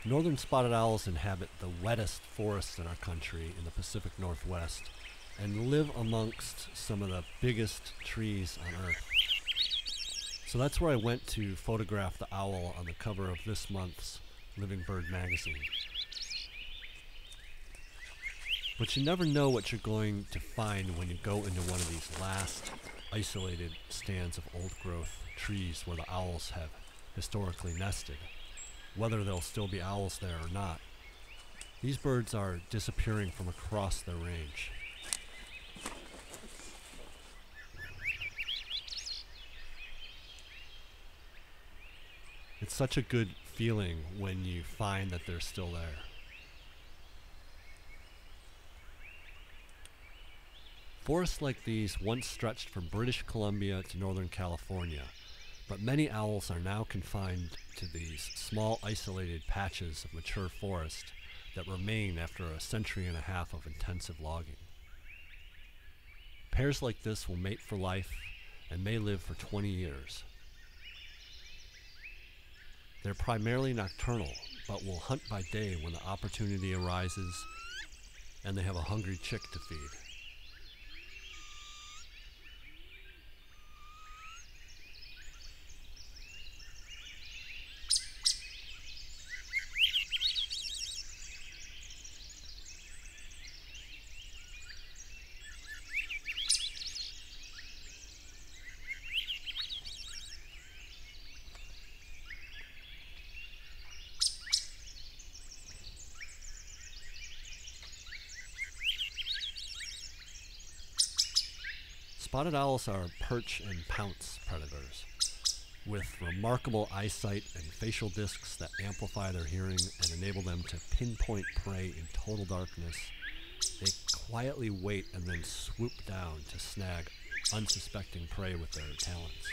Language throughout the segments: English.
Northern spotted owls inhabit the wettest forests in our country in the Pacific Northwest and live amongst some of the biggest trees on Earth. So that's where I went to photograph the owl on the cover of this month's Living Bird magazine. But you never know what you're going to find when you go into one of these last isolated stands of old-growth trees where the owls have historically nested, whether there'll still be owls there or not. These birds are disappearing from across their range. It's such a good feeling when you find that they're still there. Forests like these once stretched from British Columbia to Northern California, but many owls are now confined to these small isolated patches of mature forest that remain after a century and a half of intensive logging. Pairs like this will mate for life and may live for 20 years. They're primarily nocturnal, but will hunt by day when the opportunity arises and they have a hungry chick to feed. Spotted owls are perch and pounce predators, with remarkable eyesight and facial discs that amplify their hearing and enable them to pinpoint prey in total darkness. They quietly wait and then swoop down to snag unsuspecting prey with their talons.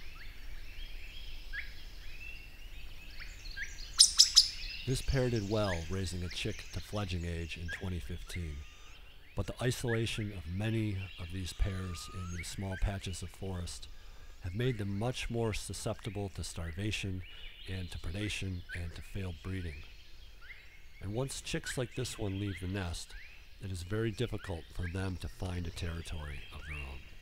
This pair did well, raising a chick to fledging age in 2015. But the isolation of many of these pairs in these small patches of forest have made them much more susceptible to starvation and to predation and to failed breeding. And once chicks like this one leave the nest, it is very difficult for them to find a territory of their own.